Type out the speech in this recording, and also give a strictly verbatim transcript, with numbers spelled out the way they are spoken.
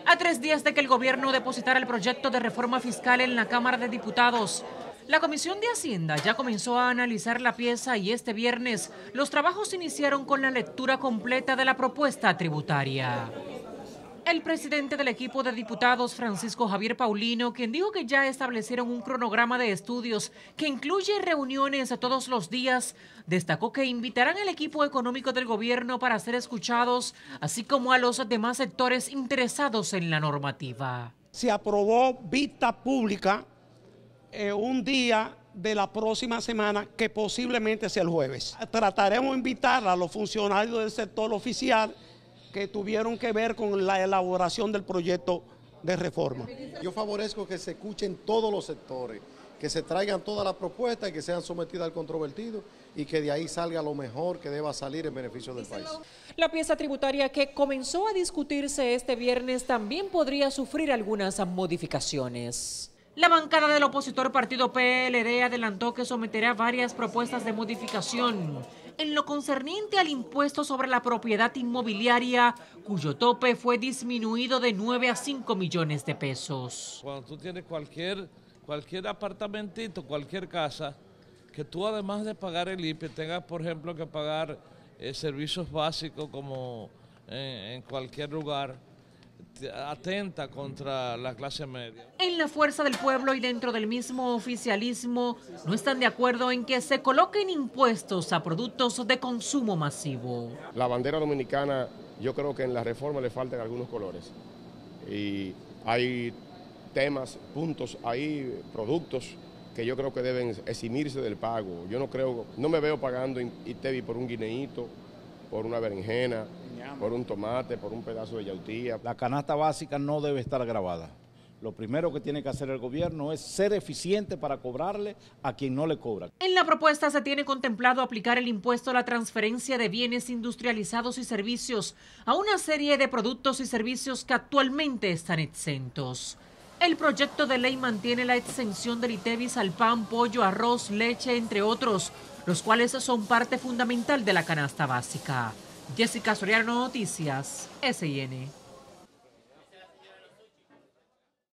A tres días de que el gobierno depositara el proyecto de reforma fiscal en la Cámara de Diputados, la Comisión de Hacienda ya comenzó a analizar la pieza y este viernes los trabajos iniciaron con la lectura completa de la propuesta tributaria. El presidente del equipo de diputados, Francisco Javier Paulino, quien dijo que ya establecieron un cronograma de estudios que incluye reuniones todos los días, destacó que invitarán al equipo económico del gobierno para ser escuchados, así como a los demás sectores interesados en la normativa. Se aprobó vista pública eh, un día de la próxima semana, que posiblemente sea el jueves. Trataremos de invitar a los funcionarios del sector oficial que tuvieron que ver con la elaboración del proyecto de reforma. Yo favorezco que se escuchen todos los sectores, que se traigan todas las propuestas y que sean sometidas al controvertido y que de ahí salga lo mejor que deba salir en beneficio del país. La pieza tributaria que comenzó a discutirse este viernes también podría sufrir algunas modificaciones. La bancada del opositor partido P L D adelantó que someterá varias propuestas de modificación en lo concerniente al impuesto sobre la propiedad inmobiliaria, cuyo tope fue disminuido de nueve a cinco millones de pesos. Cuando tú tienes cualquier, cualquier apartamentito, cualquier casa, que tú además de pagar el I P E tengas, por ejemplo, que pagar eh, servicios básicos como eh, en cualquier lugar, atenta contra la clase media. En la Fuerza del Pueblo y dentro del mismo oficialismo no están de acuerdo en que se coloquen impuestos a productos de consumo masivo. La bandera dominicana, yo creo que en la reforma le faltan algunos colores y hay temas, puntos, hay productos que yo creo que deben eximirse del pago. Yo no creo, no me veo pagando I T E V I por un guineíto, por una berenjena, por un tomate, por un pedazo de yautía. La canasta básica no debe estar gravada. Lo primero que tiene que hacer el gobierno es ser eficiente para cobrarle a quien no le cobra. En la propuesta se tiene contemplado aplicar el impuesto a la transferencia de bienes industrializados y servicios a una serie de productos y servicios que actualmente están exentos. El proyecto de ley mantiene la exención del I T E V I al pan, pollo, arroz, leche, entre otros, los cuales son parte fundamental de la canasta básica. Jessica Soriano, Noticias, S I N.